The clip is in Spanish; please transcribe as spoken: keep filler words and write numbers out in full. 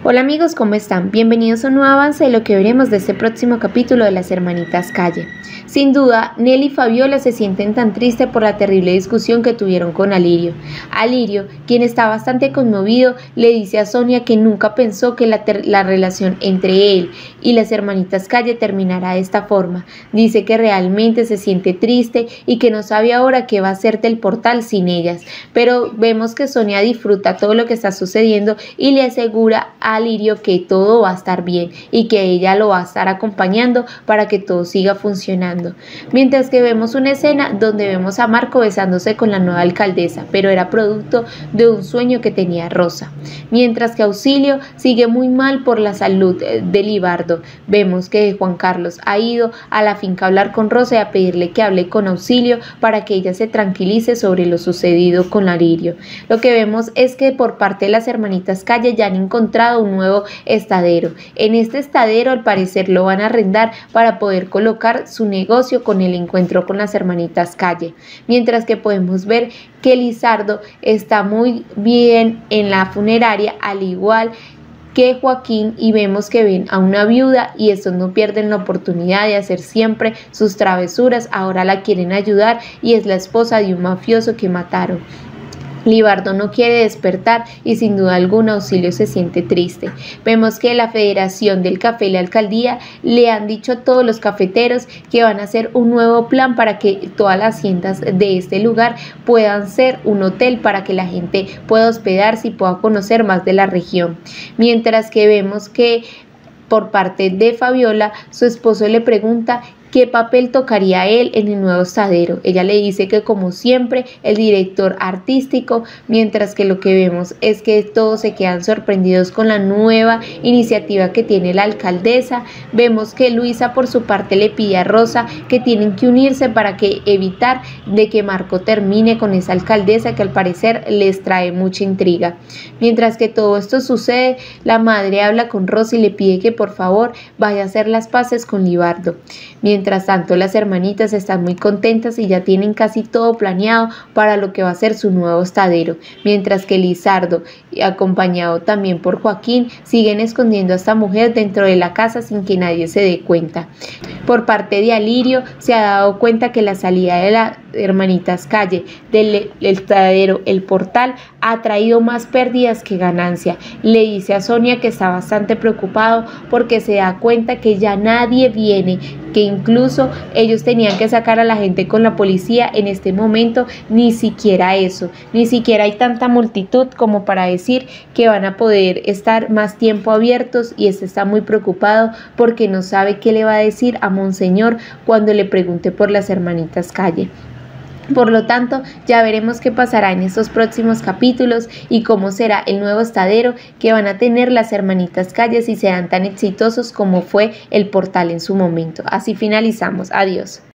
Hola amigos, ¿cómo están? Bienvenidos a un nuevo avance de lo que veremos de este próximo capítulo de Las Hermanitas Calle. Sin duda, Nelly y Fabiola se sienten tan tristes por la terrible discusión que tuvieron con Alirio. Alirio, quien está bastante conmovido, le dice a Sonia que nunca pensó que la, la relación entre él y las Hermanitas Calle terminará de esta forma. Dice que realmente se siente triste y que no sabe ahora qué va a hacer del portal sin ellas. Pero vemos que Sonia disfruta todo lo que está sucediendo y le asegura a Alirio que todo va a estar bien y que ella lo va a estar acompañando para que todo siga funcionando. Mientras que vemos una escena donde vemos a Marco besándose con la nueva alcaldesa, pero era producto de un sueño que tenía Rosa. Mientras que Auxilio sigue muy mal por la salud de Libardo. Vemos que Juan Carlos ha ido a la finca a hablar con Rosa y a pedirle que hable con Auxilio para que ella se tranquilice sobre lo sucedido con Alirio. Lo que vemos es que por parte de las Hermanitas Calle ya han encontrado un nuevo estadero. En este estadero al parecer lo van a arrendar para poder colocar su negocio con el encuentro con las Hermanitas Calle. Mientras que podemos ver que Lizardo está muy bien en la funeraria, al igual que Joaquín, y vemos que ven a una viuda y estos no pierden la oportunidad de hacer siempre sus travesuras. Ahora la quieren ayudar y es la esposa de un mafioso que mataron. Libardo no quiere despertar y sin duda alguna Auxilio se siente triste. Vemos que la Federación del Café y la Alcaldía le han dicho a todos los cafeteros que van a hacer un nuevo plan para que todas las haciendas de este lugar puedan ser un hotel para que la gente pueda hospedarse y pueda conocer más de la región. Mientras que vemos que por parte de Fabiola, su esposo le pregunta ¿qué papel tocaría él en el nuevo estadero? Ella le dice que como siempre el director artístico, mientras que lo que vemos es que todos se quedan sorprendidos con la nueva iniciativa que tiene la alcaldesa. Vemos que Luisa por su parte le pide a Rosa que tienen que unirse para que evitar de que Marco termine con esa alcaldesa que al parecer les trae mucha intriga. Mientras que todo esto sucede, la madre habla con Rosa y le pide que por favor vaya a hacer las paces con Libardo. Mientras tanto, las hermanitas están muy contentas y ya tienen casi todo planeado para lo que va a ser su nuevo estadero, mientras que Lizardo, acompañado también por Joaquín, siguen escondiendo a esta mujer dentro de la casa sin que nadie se dé cuenta. Por parte de Alirio, se ha dado cuenta que la salida de las Hermanitas Calle del estadero, el portal, ha traído más pérdidas que ganancia. Le dice a Sonia que está bastante preocupado porque se da cuenta que ya nadie viene, que incluso ellos tenían que sacar a la gente con la policía. En este momento ni siquiera eso, ni siquiera hay tanta multitud como para decir que van a poder estar más tiempo abiertos, y este está muy preocupado porque no sabe qué le va a decir a Monseñor cuando le pregunte por las Hermanitas Calle. Por lo tanto, ya veremos qué pasará en estos próximos capítulos y cómo será el nuevo estadero que van a tener las Hermanitas Calle si serán tan exitosos como fue el portal en su momento. Así finalizamos. Adiós.